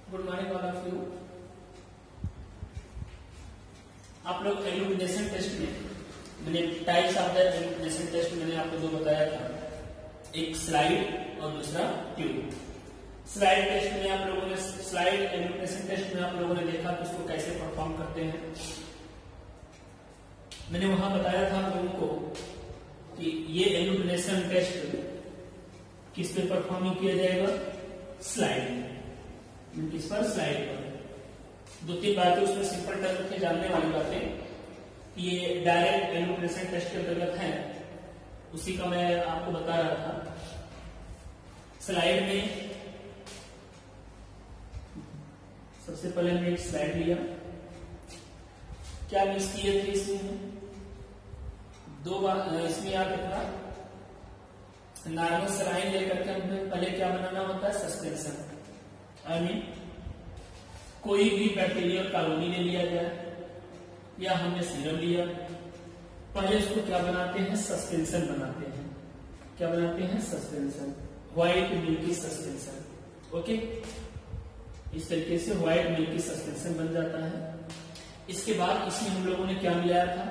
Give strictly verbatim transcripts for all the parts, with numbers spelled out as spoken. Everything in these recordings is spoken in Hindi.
Good morning all of you. आप लोग एल्यूमिनेशन टेस्ट में मैंने types of the agglutination test मैंने आपको दो बताया था, एक स्लाइड और दूसरा ट्यूब। स्लाइड टेस्ट में आप लोगों ने स्लाइड एल्यूमिनेशन टेस्ट में आप लोगों ने देखा कि उसको कैसे परफॉर्म करते हैं। मैंने वहां बताया था आप लोगों को कि ये एल्यूमिनेशन टेस्ट किस पे परफॉर्म किया जाएगा, स्लाइड में। किस पर, स्लाइड पर। दो तीन बातें उसमें सिंपल टर्म में जानने वाली बातें ये डायरेक्ट एल्यूमिनेशन टेस्ट के अंतर्गत है, उसी का मैं आपको बता रहा था। स्लाइड में सबसे पहले हमने एक स्लाइड लिया, क्या मिक्स किए थे इसमें, दो बार इसमें याद रखना, नॉर्मल सलाइन लेकर के हमें पहले क्या बनाना होता है, सस्पेंशन। आई मीन कोई भी बैक्टीरियल कॉलोनी ले लिया जाए या हमने सीरम लिया, पहले इसको क्या बनाते हैं, सस्पेंशन बनाते हैं। क्या बनाते हैं, suspension, white milky suspension. Okay, इस तरीके से व्हाइट मिल्की सस्पेंशन बन जाता है। इसके बाद इसमें हम लोगों ने क्या मिलाया था,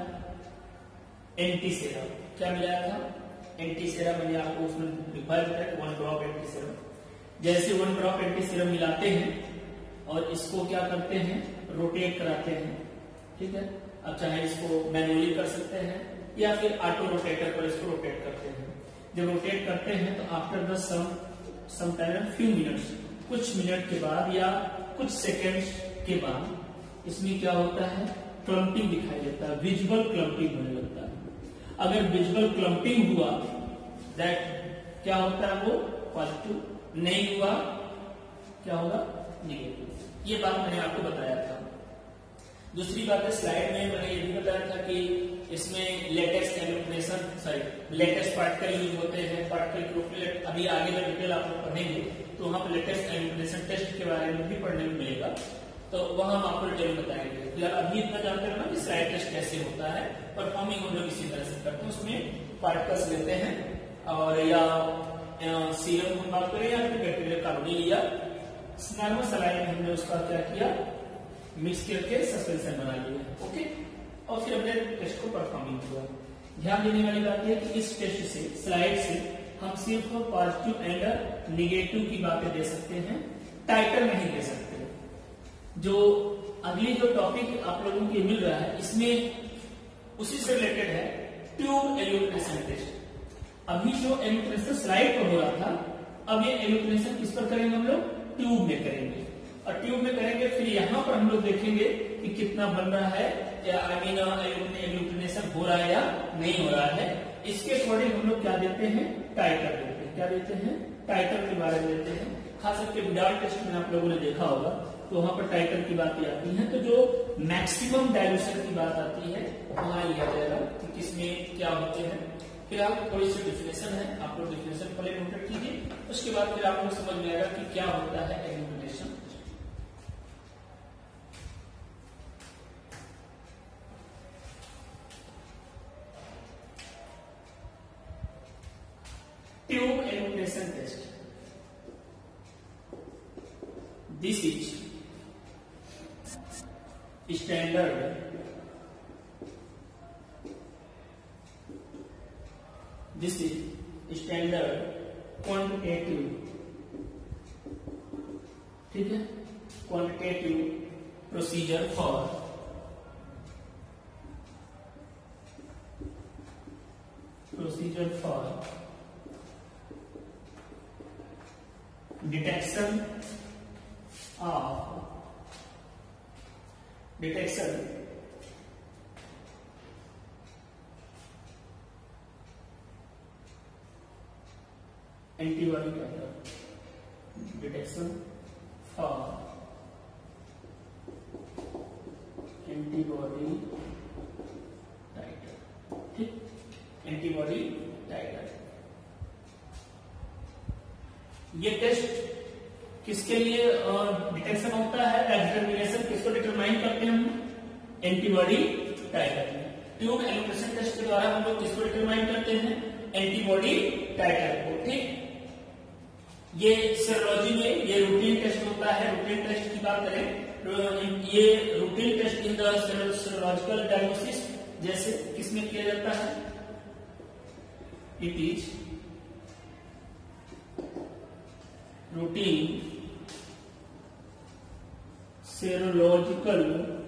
एंटीसेरम। क्या मिलाया था, एंटीसेरम। मैंने आपको उसमें लिखा है वन ड्रॉप एंटीसेरम। जैसे वन ड्रॉप एंटीसेरम मिलाते हैं और इसको क्या करते हैं, रोटेट कराते हैं। ठीक है, अब चाहे इसको मैनुअली कर सकते हैं या फिर ऑटो रोटेटर पर इसको रोटेट करते हैं। जब रोटेट करते हैं तो after the some some time few minutes, कुछ मिनट के बाद या कुछ सेकेंड्स के बाद इसमें क्या होता है, क्लम्पिंग दिखाई देता है, विजुअल क्लम्पिंग होने लगता है। अगर विजुअल क्लम्पिंग हुआ दैट क्या होता है, वो पॉजिटिव, नहीं हुआ क्या होगा, नेगेटिव। ये बात मैंने आपको बताया था। दूसरी बात है, स्लाइड में मैंने ये भी बताया था कि इसमें latex agglutination sorry latex particle use होते हैं। पार्टिकल ग्रुप में अभी आगे जब डिटेल आप लोग पढ़ेंगे तो वहां पर लेटेस्ट एल्यूमिनेशन टेस्ट के बारे में भी पढ़ने में मिलेगा, तो वहां हम आपको डिटेल बताएंगे। फिलहाल अभी इतना जानते हैं ना कि स्लाइड टेस्ट कैसे होता है, परफॉर्मिंग हम लोग इसी तरह से करते हैं। उसमें पार्टिकल्स लेते हैं और या सीरम हम बात करें या फिर बैक्टीरियल कॉलोनी लिया, नॉर्मल सलाइन में हमने उसका क्या किया, मिक्स करके सस्पेंशन बना लिया। ओके, और फिर हमने टेस्ट को परफॉर्मिंग किया। ध्यान देने वाली बात है कि इस टेस्ट से, स्लाइड से हम सिर्फ पॉजिटिव एंड निगेटिव की बातें दे सकते हैं, टाइटल नहीं दे सकते। जो अगली जो टॉपिक आप लोगों को मिल रहा है इसमें उसी से रिलेटेड है, ट्यूब एल्यूमिनेशन टेस्ट। अभी जो एल्यूमिनेशन स्लाइड पर हो रहा था, अब ये एल्यूमिनेशन किस पर करेंगे हम लोग, ट्यूब में करेंगे। और ट्यूब में करेंगे, फिर यहाँ पर हम लोग देखेंगे कि कितना बन रहा है, या आई मीन एल्यूमिनेशन हो रहा है या नहीं हो रहा है। इसके अकॉर्डिंग हम लोग क्या देते हैं, टाइटल देते हैं। क्या देते हैं, टाइटल के बारे में देते हैं। खास करके विदाउट टेस्ट में आप लोगों ने देखा होगा तो वहां पर टाइटल की बातें आती हैं, तो जो मैक्सिमम डायल्यूशन की बात आती है वहां लिया जाएगा कि किसमें क्या होते हैं। फिर आप थोड़ी सी डिफिनेशन है, आप लोग डिफिनेशन पहले नोट कीजिए, उसके बाद फिर आप लोग समझ में आएगा कि क्या होता है agglutination. Tube agglutination test, this is standard This is standard quantitative, ठीक है, quantitative procedure for procedure for detection of detection antibody titer, detection for antibody titer, ठीक, एंटीबॉडी टाइटर। ये टेस्ट किसके लिए डिटेक्शन होता है, डिटर्मिनेशन किसको डिटरमाइन करते हैं हम, एंटीबॉडी टाइटर में। ट्यूब एल्यूमिनेशन टेस्ट के द्वारा हम लोग किसको डिटरमाइन करते हैं, एंटीबॉडी टाइटर को। ठीक, ये सेरोलॉजी में ये रूटीन टेस्ट होता है। रूटीन टेस्ट की बात करें तो ये routine test in the serological diagnosis जैसे किसमें किया जाता है, it is routine serological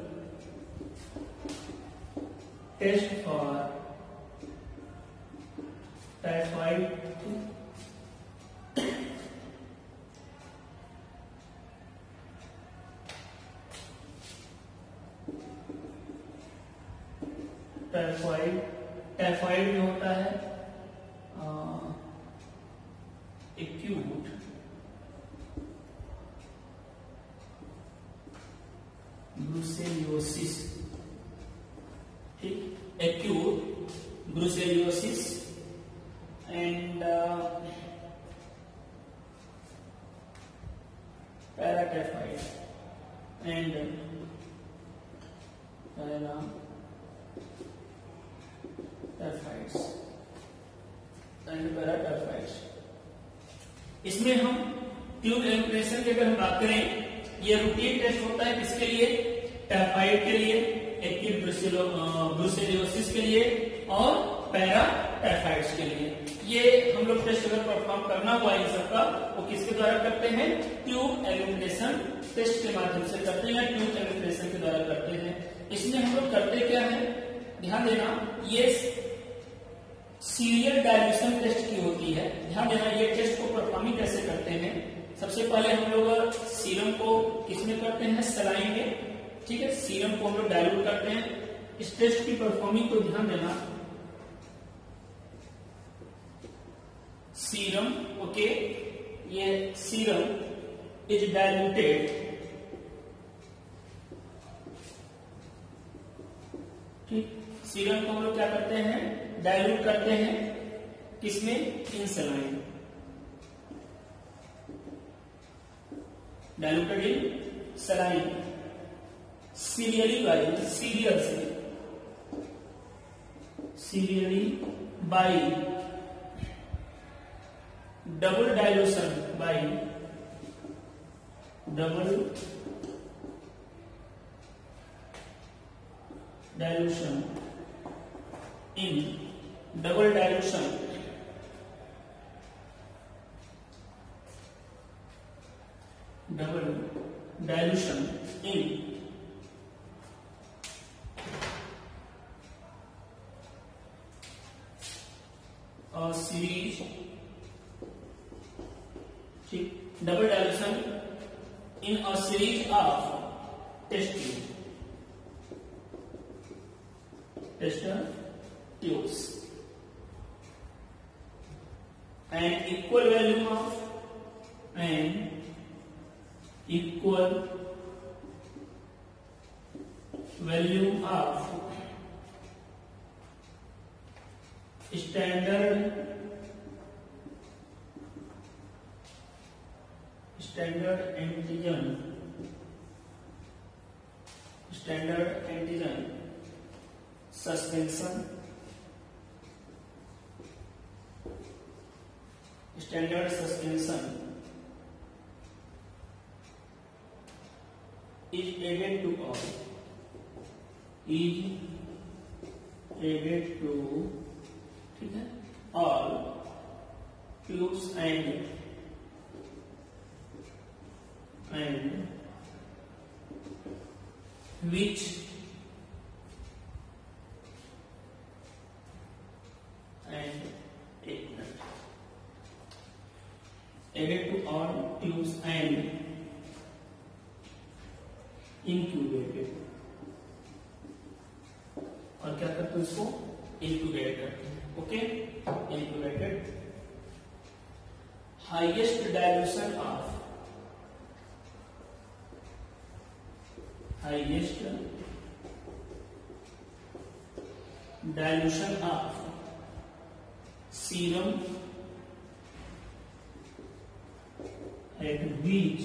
test for typhoid typhoid typhoid में होता है एक्यूट ब्रूसेलियोसिस, ठीक, acute brucellosis and paratyphoid and paratyphoids and paratyphoids. इसमें हम ट्यूब एलिमिनेशन की अगर हम बात करें, ये रूटीन टेस्ट होता है किसके लिए, टाइफाइड के लिए, एक्यूट ब्रूसेलियोसिस के लिए और पैराटाइफाइड्स के लिए। ये हम लोग टेस्ट अगर परफॉर्म करना हुआ इन सबका वो किसके द्वारा करते हैं, ट्यूब एलिमिनेशन टेस्ट के माध्यम से करते हैं या ट्यूब एलिमिनेशन के द्वारा करते हैं। इसमें हम लोग करते क्या है, ध्यान देना, ये सीरियल डायल्यूशन टेस्ट की होती है। ध्यान देना, ये टेस्ट को परफॉर्मिंग कैसे करते हैं। सबसे पहले हम लोग सीरम को किसमें करते हैं, सलाइन में, ठीक है, सीरम को हम लोग डायल्यूट करते हैं। इस टेस्ट की परफॉर्मिंग को ध्यान देना, सीरम, ओके, ये सीरम इज डायल्यूटेड, ठीक, सीरम को हम लोग क्या करते हैं, डायल्यूट करते हैं किसमें, in saline, diluted in saline, serially by, serial से, serially by, double dilution by, double dilution in, double dilution double dilution in a series, ठीक, double dilution in a series of test tube, tester tubes, and equal volume of and equal volume of standard standard antigen standard antigen suspension standard suspension is added to all is added to, ठीक है, all tubes and and which and take minute added to all tubes and incubated, और क्या करते हैं उसको, इंक्यूबेट करते हैं, okay, incubated. Highest dilution of highest dilution of serum at which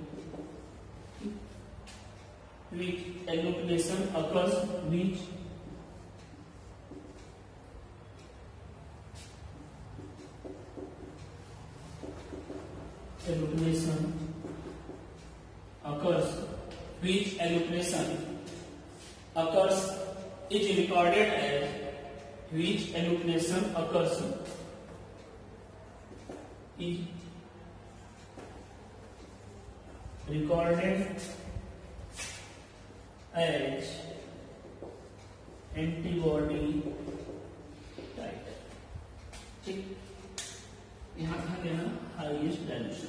which agglutination occurs, which which elutination occurs is recorded as which elutination occurs is recorded as antibody titer. ठीक, यहां ध्यान देना हाईएस्ट डायल्यूशन।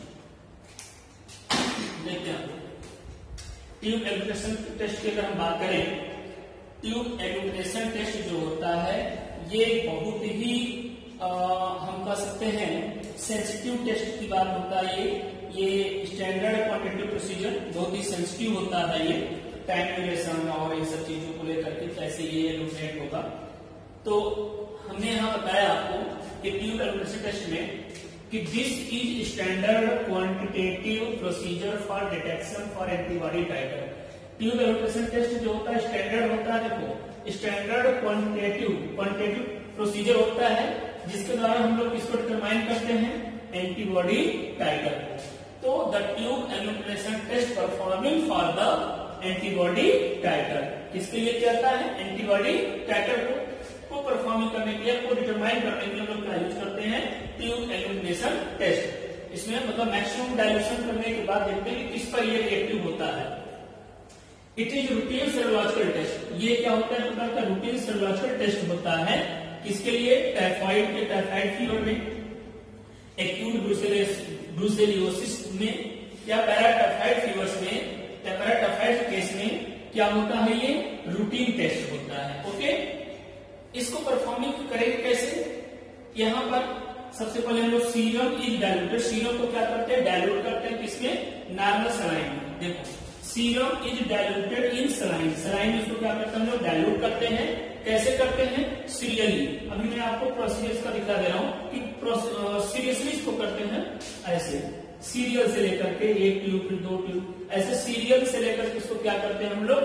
देखते हैं ट्यूब एल्यूमिनेशन टेस्ट की अगर हम बात करें, ट्यूब एल्यूमिनेशन टेस्ट जो होता है ये बहुत ही आ, हम कह सकते हैं सेंसिटिव टेस्ट की बात होता है। ये ये स्टैंडर्ड क्वांटिटेटिव प्रोसीजर बहुत ही सेंसिटिव होता है। ये टाइम ड्यूरेशन और ये सब चीजों को लेकर के कैसे ये एल्यूमिनेट होगा। तो हमने यहाँ बताया आपको कि ट्यूब एल्यूमिनेशन टेस्ट में कि this is standard quantitative procedure for detection for antibody titer. Tube agglutination test जो होता है स्टैंडर्ड होता है, देखो स्टैंडर्ड क्वांटिटेटिव क्वांटिटेटिव प्रोसीजर होता है जिसके द्वारा हम लोग इसको डिटरमाइन करते हैं एंटीबॉडी टाइटर। तो the tube agglutination test performing for the antibody titer किसके लिए कहता है, एंटीबॉडी टाइटर को को परफॉर्म करने के लिए, को डिटरमाइन करने के लिए हम लोग क्या यूज करते हैं, ट्यूब एल्यूमिनेशन टेस्ट। इसमें मतलब मैक्सिमम डायल्यूशन करने के बाद देखते हैं कि किस पर ये रिएक्टिव होता है। It is routine serological test. ये क्या होता है, प्रकार का रूटीन सेरोलॉजिकल टेस्ट होता है किसके लिए, टाइफाइड के टाइफाइड फीवर में, एक्यूट ब्रूसेलियोसिस में या पैराटाइफाइड फीवर्स में, पैराटाइफाइड केस में क्या होता है, ये रूटीन टेस्ट होता है। ओके, इसको परफॉर्मिंग करेंगे कैसे, यहां पर सबसे पहले हम लोग सीरम इज डायल्यूटेड। सीरम को क्या करते हैं, डायल्यूट करते हैं किसमें, नॉर्मल सलाइन में। देखो serum is diluted in saline. Saline इसको क्या करते हैं हम लोग, डायल्यूट करते हैं। कैसे करते हैं, सीरियली। अभी मैं आपको प्रोसीजर का दिखा दे रहा हूं कि सीरियसली इसको करते हैं ऐसे, सीरियल से लेकर के एक ट्यूब फिर दो ट्यूब, ऐसे सीरियल से लेकर के इसको क्या करते हैं हम लोग,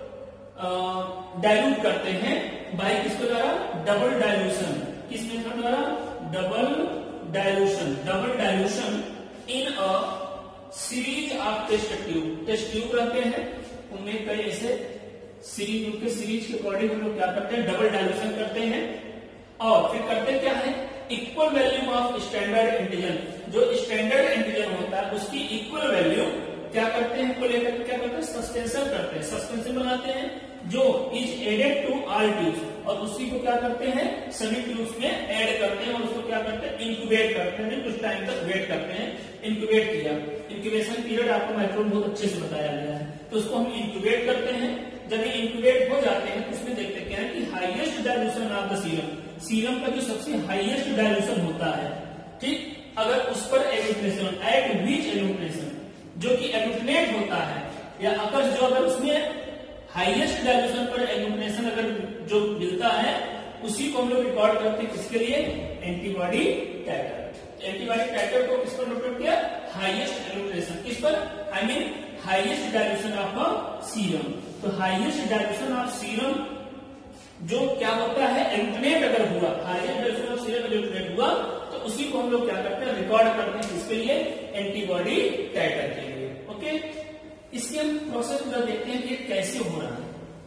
डायल्यूट करते हैं बाय किसके द्वारा, डबल डायल्यूशन। किस मेथड द्वारा, double dilution. Double dilution in a series of test tube. Test tube रहते हैं उनमें कई ऐसे सीरीज, उनके सीरीज के अकॉर्डिंग हम लोग क्या करते हैं, डबल डायल्यूशन करते हैं। और फिर करते क्या है, equal value of standard antigen. जो स्टैंडर्ड एंटीजन होता है उसकी इक्वल वैल्यू क्या करते हैं, को लेकर क्या करते हैं, सस्पेंशन करते हैं। सस्पेंशन बनाते हैं जो is added to all tubes, और उसी को क्या करते हैं, सभी ट्यूब्स में ऐड करते हैं और उसको क्या करते हैं, इंक्यूबेट करते हैं। कुछ टाइम तक वेट करते हैं। इंक्यूबेट किया, इंक्यूबेशन पीरियड आपको माइक्रोन बहुत अच्छे से बताया गया है। तो उसको हम इंक्यूबेट करते हैं। जब ये इंक्यूबेट हो जाते हैं तो उसमें देखते क्या है कि highest dilution of the serum, serum का जो सबसे हाईएस्ट डायल्यूशन होता है, ठीक, अगर उस पर एल्यूमिनेशन एट विच एल्यूमिनेशन जो कि एल्यूमिनेट होता है, या अगर जो अगर उसमें हाईएस्ट डायल्यूशन पर एल्यूमिनेशन अगर जो मिलता है उसी को हम लोग रिकॉर्ड करते हैं किसके लिए, एंटीबॉडी टाइटर। एंटीबॉडी टाइटर को किस पर नोट किया, हाईएस्ट एल्यूमिनेशन, किस पर, I mean highest dilution of serum. तो हाईएस्ट डायल्यूशन ऑफ सीरम जो क्या होता है, एल्यूमिनेट अगर हुआ, highest dilution of serum agglutinate हुआ तो उसी को हम लोग क्या करते हैं, रिकॉर्ड करते हैं किसके लिए, एंटीबॉडी टाइटर के लिए। ओके, इसके हम प्रोसेस पूरा देखते हैं कि ये कैसे हो रहा है।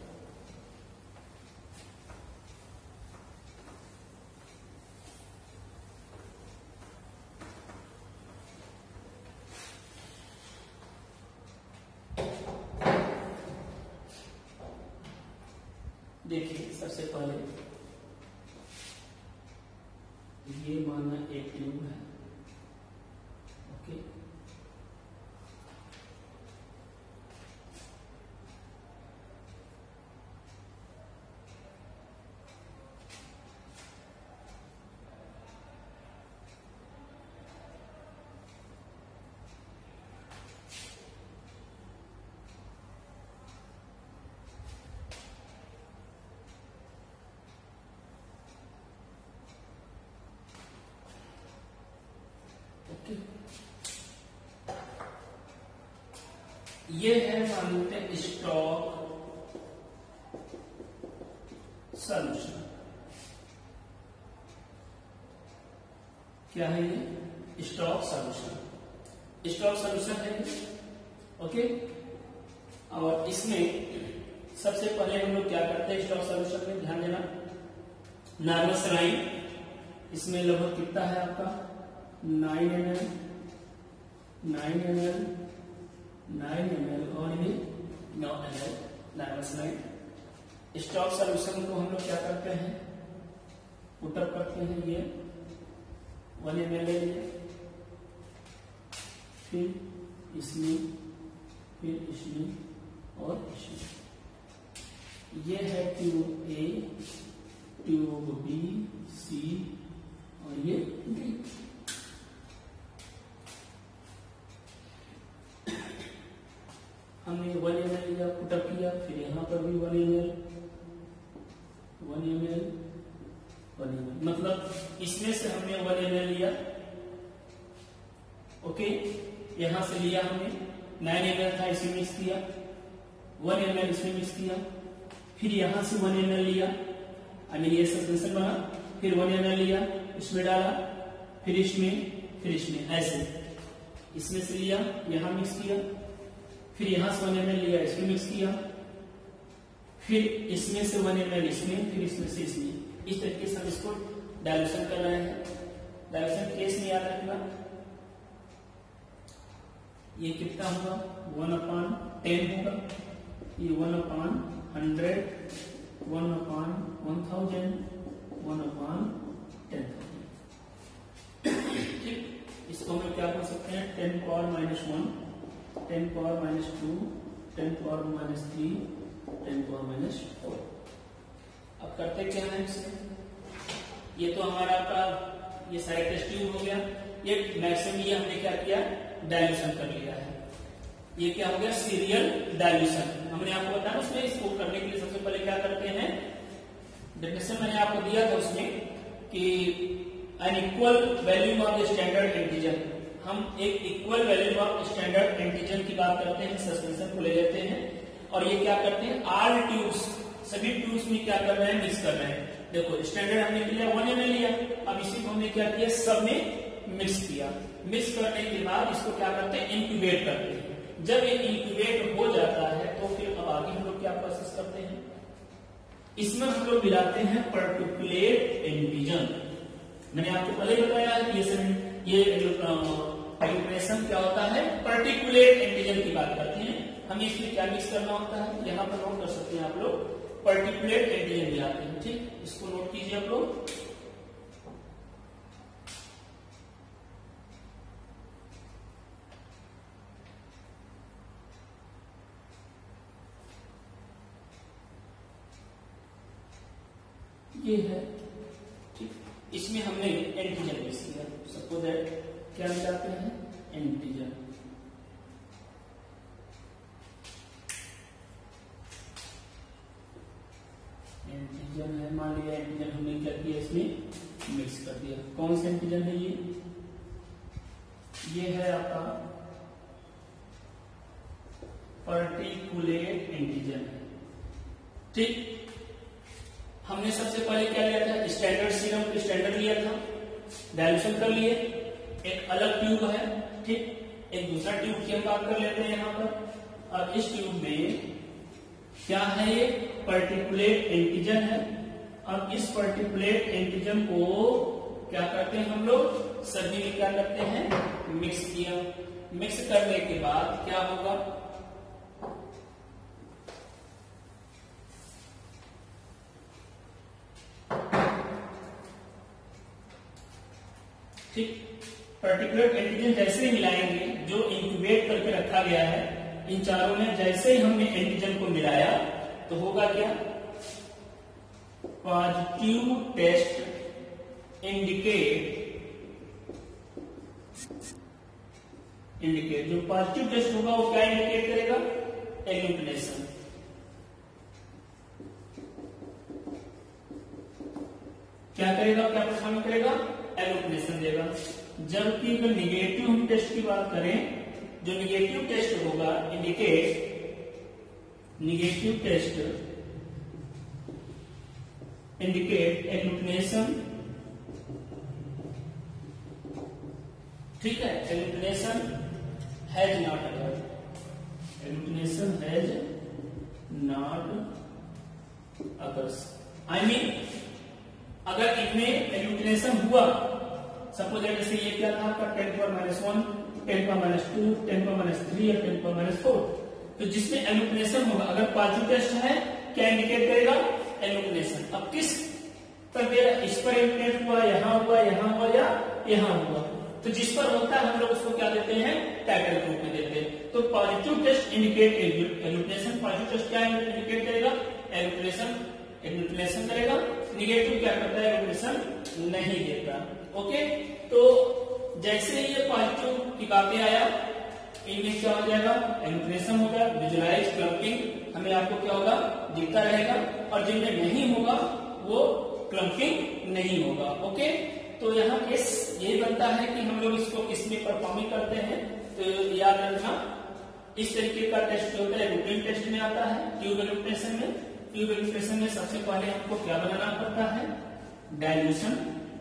देखिए सबसे पहले ये माना एक ट्यूब है। ओके, ये है मान लेते हैं स्टॉक सॉल्यूशन। क्या है ये, स्टॉक सॉल्यूशन। स्टॉक सॉल्यूशन है। ओके, और इसमें सबसे पहले हम लोग क्या करते हैं स्टॉक सॉल्यूशन में, ध्यान देना, नॉर्मल सलाइन इसमें लगभग कितना है आपका nine M L nine M L nine M L और ये नौ M L normal saline. Stock solution को हम लोग क्या करते हैं, पुटअप करते हैं, ये वन एम एल है, फिर इसमें, फिर इसमें और इसमें। ये है tube A, tube B, C और ये डी। हमने वन एम एल लिया, पुटअप किया, फिर यहां पर भी one M L one M L one M L, मतलब इसमें से हमने वन एम एल लिया, ओके, यहां से लिया हमने नाइन एम एल था, इसमें मिक्स किया, वन एम एल इसमें मिक्स किया, फिर यहां से वन एम एल लिया, आई मीन ये सस्पेंशन बना, फिर वन एम एल लिया, इसमें डाला, फिर इसमें, फिर इसमें, ऐसे इसमें से लिया, यहां मिक्स किया, फिर यहां से वन एम एल लिया, इसमें मिक्स किया, फिर इसमें से वन एम एल इसमें, फिर इसमें से इसमें। इस तरीके से हम इसको डायल्यूशन कर रहे हैं। डायल्यूशन केस में याद रखना, ये कितना होगा, वन अपान टेन होगा, ये one upon hundred, one upon one thousand, one upon ten thousand. ठीक, इसको हम क्या कर सकते हैं, ten power minus one, ten power minus two, ten power minus three, ten power minus four. अब करते क्या है इसमें, ये तो हमारा का ये साइड टेस्ट ट्यूब हो गया, ये मैक्सिमम ये हमने क्या किया, डायल्यूशन कर लिया है। ये क्या हो गया, सीरियल डायल्यूशन। हमने आपको बताया उसमें, इसको करने के लिए सबसे पहले क्या करते हैं, डेफिनेशन मैंने आपको दिया था उसमें कि an equal value of the standard antigen, हम एक equal value of standard antigen की बात करते हैं, सस्पेंशन को ले लेते हैं और ये क्या करते हैं, आल ट्यूब्स, सभी ट्यूब्स में क्या कर रहे हैं, मिक्स कर रहे हैं। देखो स्टैंडर्ड हमने लिया, वन एम एल लिया, अब इसी को हमने क्या किया, सब में मिक्स किया। मिक्स करने के बाद इसको क्या करते हैं, इंक्यूबेट करते हैं। जब ये इंक्यूबेट हो जाता है तो फिर अब आगे हम लोग क्या प्रोसेस करते हैं, इसमें हम लोग मिलाते हैं पर्टिकुलेट एंटीजन। मैंने आपको पहले ही बताया है कि ये कैलिब्रेशन क्या होता है, पर्टिकुलेट एंटीजन की बात करते हैं। हमें इसमें क्या मिक्स करना होता है, यहाँ पर नोट कर सकते हैं आप लोग, पर्टिकुलेट एंटीजन मिलाते हैं। ठीक, इसको नोट कीजिए आप लोग। ये है, ठीक, इसमें हमने एंटीजन मिक्स किया। सपोज दैट क्या मिलाते हैं, एंटीजन। एंटीजन है, मान लिया एंटीजन हमने क्या किया, इसमें मिक्स कर दिया। कौन सा एंटीजन है ये, ये है आपका पर्टिकुलेट एंटीजन। ठीक, हमने सबसे पहले क्या लिया था, स्टैंडर्ड सीरम को स्टैंडर्ड लिया था, डायल्यूशन कर लिए, एक अलग ट्यूब है, ठीक, एक दूसरा ट्यूब की हम बात कर लेते हैं यहाँ पर। और इस ट्यूब में क्या है, ये पर्टिकुलेट एंटीजन है। अब इस पर्टिकुलेट एंटीजन को क्या करते हैं हम लोग, सभी में क्या करते हैं, मिक्स किया। मिक्स करने के बाद क्या होगा, ठीक, पर्टिकुलर एंटीजन जैसे ही मिलाएंगे, जो इंक्यूबेट करके रखा गया है, इन चारों में जैसे ही हमने एंटीजन को मिलाया तो होगा क्या, पॉजिटिव टेस्ट इंडिकेट इंडिकेट जो पॉजिटिव टेस्ट होगा वो क्या इंडिकेट करेगा, एग्लूटिनेशन। क्या करेगा, क्या परफॉर्म करेगा, एग्लूटिनेशन देगा। जबकि अगर निगेटिव टेस्ट की बात करें, जो निगेटिव टेस्ट होगा indicate negative test indicate agglutination. ठीक है, agglutination has not occurred. Agglutination has not occurs. I mean अगर इनमें एग्लूटिनेशन हुआ, सपोज जैसे ये क्या था आपका ten power minus one, ten power minus two, ten power minus three और टेन पावर माइनस फोर, तो जिसमें एग्लूटिनेशन होगा, अगर पॉजिटिव टेस्ट है क्या इंडिकेट करेगा? एग्लूटिनेशन। अब किस पर दे रहा, इस पर इंडिकेट हुआ, यहाँ हुआ, यहाँ हुआ या यहाँ हुआ, तो जिस पर होता है हम लोग उसको क्या देते हैं? टाइटल के रूप में देते हैं। तो positive test indicate agglutination, positive test क्या इंडिकेट करेगा? एग्लूटिनेशन एग्लूटिनेशन करेगा। निगेटिव क्या करता है? एग्लूटिनेशन नहीं देता। ओके, तो जैसे ये पॉजिटिव की बातें आया, इनमें क्या हो जाएगा? एग्लूटिनेशन होगा, विजुअलाइज क्लम्पिंग हमें आपको क्या होगा? दिखता रहेगा, और जिनमें नहीं होगा वो क्लम्पिंग नहीं होगा। ओके, तो यहाँ केस ये बनता है कि हम लोग इसको किसमें परफॉर्मिंग करते हैं, तो याद रखना इस तरीके का टेस्ट जो होता है रूटीन टेस्ट में आता है। ट्यूब एग्लूटिनेशन में ट्यूब एग्लूटिनेशन में सबसे पहले हमको क्या बनाना पड़ता है? डाइल्यूशन।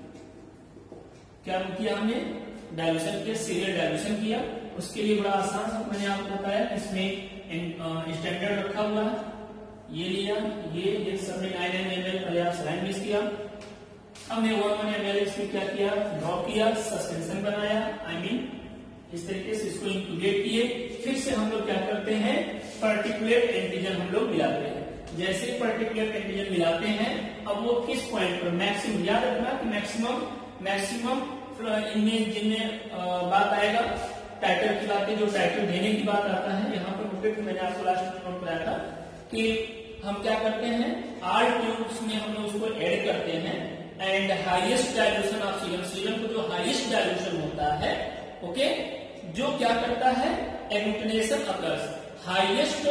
क्या किया हमने? डाइल्यूशन किया, सीरियल डाइल्यूशन किया। उसके लिए बड़ा आसान मैंने आपको बताया, इसमें स्टैंडर्ड रखा हुआ है, ये लिया, ये ये सबने नाइन एम एल पर्याप्त सलाइन मिक्स किया। हमने वन वन एम एल इसमें क्या किया? ड्रॉप किया, सस्पेंशन बनाया, आई I मीन mean, इस तरीके से इसको इंक्लूडेट किए। फिर से हम लोग क्या करते हैं? पर्टिकुलेट एंटीजन हम लोग मिलाते हैं। जैसे पर्टिकुलेट एंटीजन मिलाते हैं, अब वो किस पॉइंट पर मैक्सिमम, याद रखना कि मैक्सिमम मैक्सिमम इनमें जिनमें बात आएगा टाइटल की बात है, जो टाइटल देने की बात आता है। यहाँ पर नोटेड मैंने आपको लास्ट में नोट कराया था कि हम क्या करते हैं? आर ट्यूब्स में हम लोग उसको ऐड करते हैं, and highest dilution of serum, serum को जो हाईएस्ट डाइल्यूशन होता है, ओके, जो क्या करता है? Agglutination occurs. Highest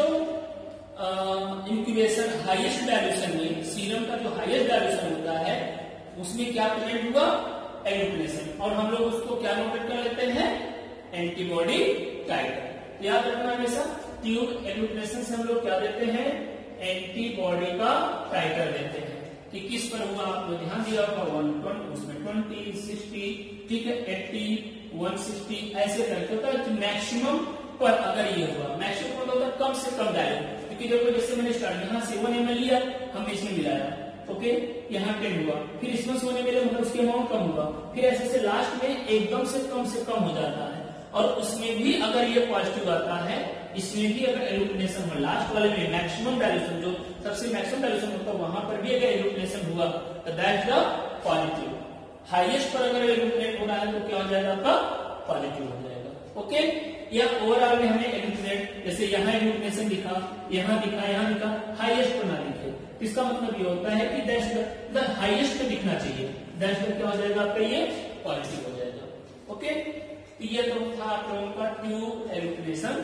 incubation, highest dilution में सीरम का जो हाईएस्ट डाइल्यूशन होता है उसमें क्या प्रेजेंट हुआ? एग्लूटिनेशन। और हम लोग उसको क्या नोटेड कर लेते हैं? Antibody titer. याद रखना हमेशा ट्यूब एग्लूटिनेशन से हम लोग क्या देते हैं? एंटीबॉडी का टाइटर देते हैं कि किस पर हुआ। आपको ध्यान दिया होगा वन ट्वेंटी, उसमें ट्वेंटी, सिक्सटी, ठीक है, एट्टी, वन सिक्सटी, ऐसे करके होता है। मैक्सिमम पर अगर ये हुआ, मैक्सिमम पर होता है कम से कम डाले, क्योंकि देखो जैसे मैंने स्टार्ट यहाँ से वन एम एल लिया, हमने इसमें मिलाया, ओके, यहाँ टेन हुआ, फिर इसमें से होने मिले मतलब उसके अमाउंट कम हुआ, फिर ऐसे से लास्ट में एकदम से कम से कम हो जाता है। और उसमें भी अगर ये पॉजिटिव आता है, इसमें भी अगर एग्लूटिनेशन हो, लास्ट वाले में मैक्सिमम डाइल्यूशन, जो सबसे मैक्सिमम डाइल्यूशन होता है वहां पर भी अगर एग्लूटिनेशन हुआ तो that is the positive. Highest पर अगर एग्लूटिनेट हो रहा है तो क्या हो जाएगा? आपका पॉजिटिव हो जाएगा। ओके, या ओवरऑल में हमें एग्लूटिनेट, जैसे यहाँ एग्लूटिनेशन दिखा, यहाँ दिखा, यहाँ दिखा, हाईएस्ट पर ना दिखे, इसका मतलब ये होता है कि दैट द हाईएस्ट पे दिखना चाहिए, दैट क्या हो जाएगा? आपका ये पॉजिटिव हो जाएगा। ओके, ये तो था आप लोगों का ट्यूब एग्लूटिनेशन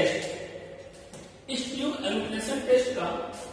टेस्ट। इस ट्यूब एग्लूटिनेशन टेस्ट का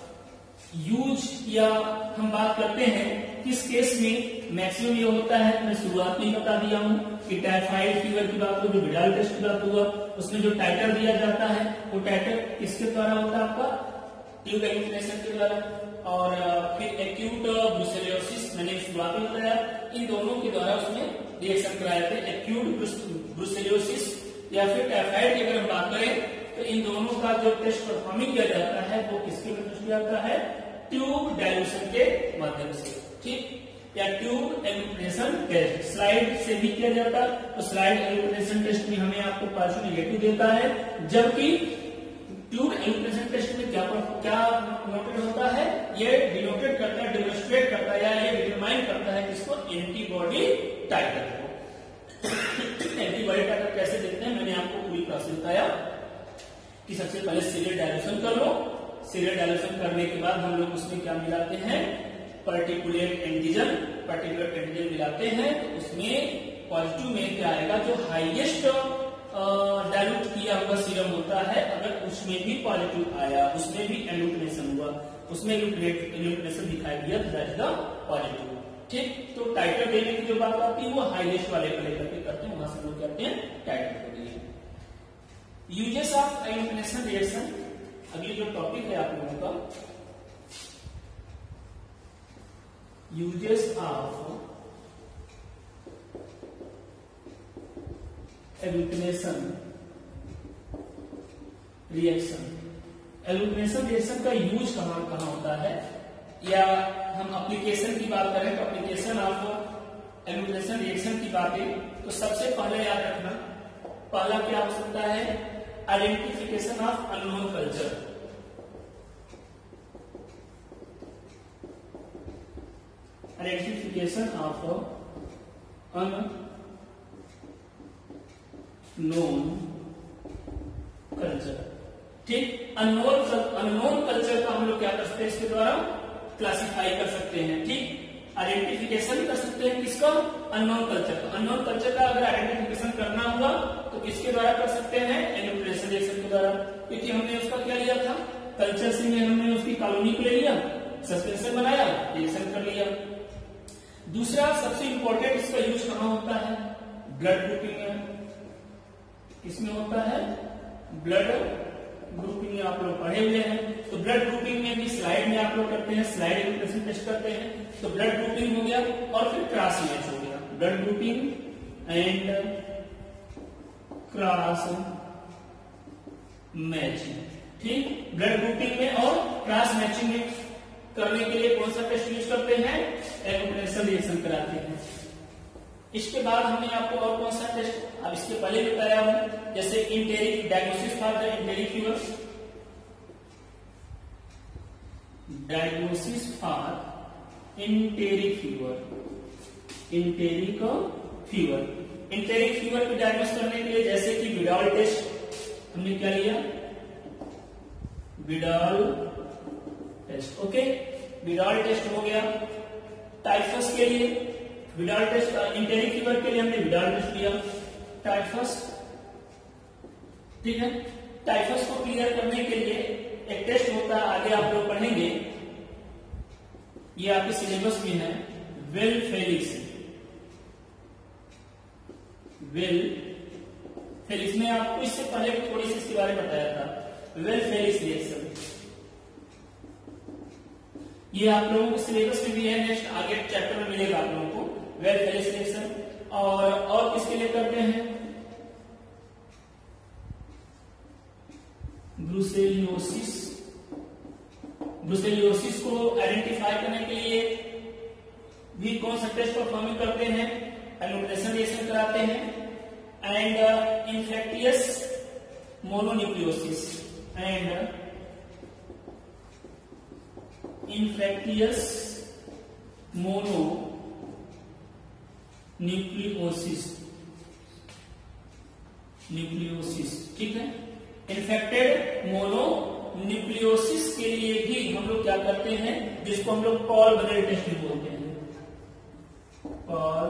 यूज या हम बात करते हैं किस केस में मैक्सिमम ये होता है, मैं शुरुआत में ही बता दिया हूं कि टाइफाइड फीवर की बात हो, जो विडाल टेस्ट की बात हुआ, उसमें जो टाइटर दिया जाता है वो टाइटर किसके द्वारा होता है? आपका ट्यूब एग्लूटिनेशन के द्वारा। और फिर एक्यूट ब्रुसेलोसिस मैंने शुरुआत में बताया, इन दोनों के द्वारा उसमें रिएक्शन कराए थे। एक्यूट ब्रुसेलोसिस या फिर टाइफाइड की अगर हम बात करें तो इन दोनों का जो टेस्ट परफॉर्मिंग किया जाता है वो किसके माध्यम से किया जाता है? ट्यूब डाइल्यूशन के माध्यम से, ठीक, या ट्यूब एग्लूटिनेशन टेस्ट स्लाइड से भी किया जाता है। तो स्लाइड एग्लूटिनेशन टेस्ट में हमें आपको पॉजिटिव नेगेटिव देता है, जबकि ट्यूब एग्लूटिनेशन टेस्ट में क्या क्या नोटेड होता है? ये डिनोटेड करता है, डेमोन्स्ट्रेट करता है, या ये डिटरमाइन करता है किसको? एंटीबॉडी टाइटर को। एंटीबॉडी टाइटर कैसे देखते हैं मैंने आपको पूरी प्रोसेस बताया कि सबसे पहले सीरियल डाइल्यूशन कर लो, सीरियल डाइल्यूशन करने के बाद हम लोग उसमें क्या मिलाते हैं? पर्टिकुलेट एंटीजन, पर्टिकुलर एंटीजन मिलाते हैं, तो उसमें पॉजिटिव में क्या आएगा? जो हाईएस्ट डाइल्यूट किया हुआ सीरम होता है, अगर उसमें भी पॉजिटिव आया, उसमें भी एग्लूटिनेशन हुआ, उसमें एग्लूटिनेशन दिखाई दिया, दैट इज द पॉजिटिव। ठीक, तो टाइटर देने की जो बात आती है वो हाईएस्ट वाले को लेकर के करते हैं, वहां से लोग कहते हैं टाइटर को दिए। यूजेस ऑफ एग्लूटिनेशन रिएक्शन, अगली जो टॉपिक है आप लोगों का, uses of agglutination reaction. Agglutination reaction का यूज कहाँ कहाँ होता है, या हम एप्लीकेशन की बात करें तो एप्लीकेशन ऑफ एल्यूमिनेशन रिएक्शन की बातें तो सबसे पहले याद रखना, पहला क्या हो सकता है, identification of unknown culture. Identification of unknown culture. ठीक, अननोन अननोन कल्चर का हम लोग क्या कर सकते हैं, इसके द्वारा क्लासिफाई कर सकते हैं। ठीक, आइडेंटिफिकेशन कर सकते हैं किसका, अननोन कल्चर का। अननोन कल्चर का अगर आइडेंटिफिकेशन करना हुआ तो किसके द्वारा कर सकते हैं, एल्यूमिनेशन रिएक्शन के द्वारा, क्योंकि हमने उसका क्या लिया था, कल्चर से में हमने उसकी कॉलोनी को ले लिया, सस्पेंशन बनाया, रिएक्शन कर लिया। दूसरा सबसे इंपॉर्टेंट इसका यूज कहां होता है, ब्लड ग्रुपिंग में। किसमें होता है, ब्लड ग्रुपिंग में आप लोग पढ़े हुए हैं। तो ब्लड ग्रुपिंग में भी स्लाइड में आप लोग करते हैं, स्लाइड एल्यूमिनेशन टेस्ट करते हैं। तो ब्लड ग्रुपिंग हो गया और फिर क्रॉस मैच हो गया, blood grouping and cross matching. ठीक, ब्लड ग्रुपिंग में और क्रॉस मैचिंग में करने के लिए कौन सा टेस्ट यूज करते हैं, एल्यूमिनेशन रिएक्शन कराते हैं। इसके बाद हमने आपको और कौन सा टेस्ट, अब इसके पहले भी बताया हूं, जैसे enteric diagnosis for the enteric fever, diagnosis for enteric fever, enteric fever. Enteric fever को डायग्नोस करने के लिए जैसे कि विडाल टेस्ट हमने क्या लिया, Widal test. Okay, Widal test हो गया। टाइफस के लिए विडाल टेस्ट, इंटेरिक फीवर के लिए हमने विडाल टेस्ट लिया, टाइफस। ठीक है, टाइफस को क्लियर करने के लिए एक टेस्ट होता है, आगे आप लोग पढ़ेंगे, ये आपके सिलेबस में है, वेल फेलिक्स। वेल फेलिक्स में आपको इससे पहले थोड़ी सी इसके बारे में बताया था, वेल फेलिक्स रिएक्शन। ये आप लोगों के सिलेबस में भी है, नेक्स्ट आगे चैप्टर में मिलेगा आप लोगों को, वेल फेलिक्स रिएक्शन। और और किसके लिए करते हैं, ब्रुसेलियोसिस। ब्रुसेलियोसिस को आइडेंटिफाई करने के लिए भी कौन सा टेस्ट परफॉर्म करते हैं, एल्यूमिनेशन रिएक्शन कराते हैं। And infectious mononucleosis, and infectious mononucleosis, nucleosis. ठीक है, इन्फेक्टेड मोनो न्यूक्लियोसिस के लिए भी हम लोग क्या करते हैं, जिसको हम लोग पॉल बनेल टेस्ट भी बोलते हैं, पॉल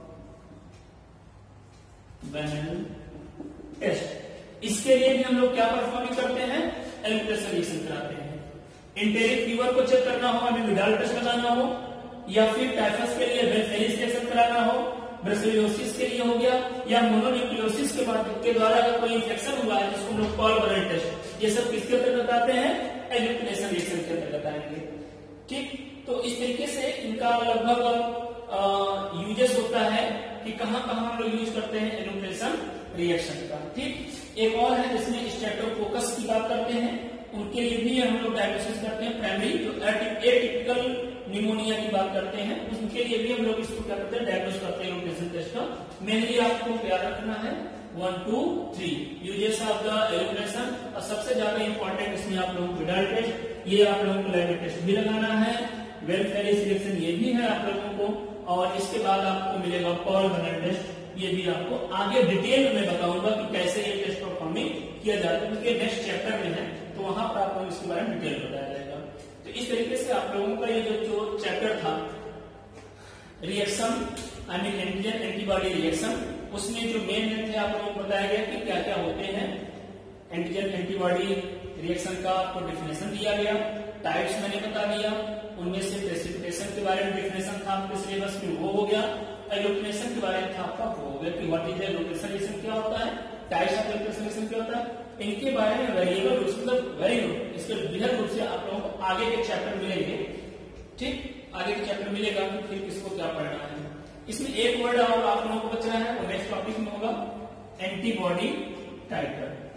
बनेल टेस्ट। इसके लिए भी हम लोग क्या परफॉर्म करते हैं, एल्यूमिनेशन रिएक्शन कराते हैं। इंटेरिक फीवर को चेक करना हो, हमें विडाल टेस्ट लगाना हो, या फिर टाइफस के लिए वेल फेलिक्स रिएक्शन कराना हो, ब्रुसेलियोसिस के लिए हो गया, या मोनोन्यूक्लियोसिस के बाद के द्वारा अगर कोई इंफेक्शन हुआ है जिसको हम लोग पॉल बनेल टेस्ट, ये सब किसके अंतर्गत आते हैं, एल्यूमिनेशन रिएक्शन के अंतर्गत आएंगे। ठीक, तो इस तरीके से इनका लगभग यूजेस होता है कि कहां कहां हम लोग यूज करते हैं एल्यूमिनेशन रिएक्शन का। ठीक, एक और है जिसमें स्टेटोकोकस की बात करते हैं, उनके लिए भी हम लोग डायग्नोसिस करते हैं, प्राइमरी जो एटिपिकल निमोनिया की बात करते हैं, उसके लिए भी हम लोग इसको क्या करते हैं, डायग्नोस करते हैं एल्यूमिनेशन टेस्ट का। मेनली आपको याद रखना है one two three uses of the agglutination, और सबसे ज्यादा इंपॉर्टेंट इसमें आप लोगों को विडाल टेस्ट, ये आप लोगों को लैब टेस्ट भी लगाना है, वेल फेलिक्स रिएक्शन ये भी है आप लोगों को, और इसके बाद आपको मिलेगा पॉल बनेल टेस्ट, ये भी आपको आगे डिटेल में बताऊंगा कि कैसे ये टेस्ट परफॉर्मिंग किया जाता है, क्योंकि नेक्स्ट चैप्टर में है तो वहां पर आपको इसके बारे में डिटेल बताया जाएगा। तो इस तरीके से आप लोगों का ये जो जो चैप्टर था reaction, I mean antigen antibody reaction, उसमें जो मेन थे आप लोगों को बताया गया कि क्या क्या होते हैं एंटीजन एंटीबॉडी रिएक्शन का, आपको डिफिनेशन दिया गया, टाइप्स मैंने बता दिया, उनमें से प्रेसिपिटेशन के बारे में डिफिनेशन था आपके सिलेबस में, वो हो गया। एल्यूमिनेशन के बारे में था आपका, वो हो गया कि व्हाट इज एल्यूमिनेशन रिएक्शन क्या होता है, टाइप्स ऑफ एल्यूमिनेशन रिएक्शन क्या होता है, इनके बारे में वेरिएबल रूप से, मतलब वेरी गुड, इसके बृहद रूप से आप लोगों को आगे के चैप्टर मिलेंगे। ठीक, आगे के चैप्टर मिलेगा कि फिर किसको क्या पढ़ना है। इसमें एक वर्ड और आप लोगों को बच रहा है, वो नेक्स्ट टॉपिक में होगा, एंटीबॉडी टाइटर।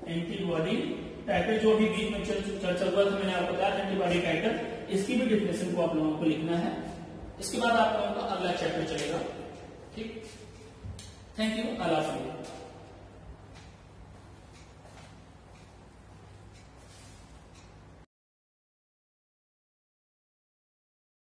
एंटीबॉडी टाइटर, जो भी बीच में चर्चा हुआ था मैंने आपको बताया एंटीबॉडी टाइटर, इसकी भी डिफिनेशन को आप लोगों को लिखना है। इसके बाद आप लोगों का अगला चैप्टर चलेगा। ठीक, थैंक यू, अल्लाह हाफिज़।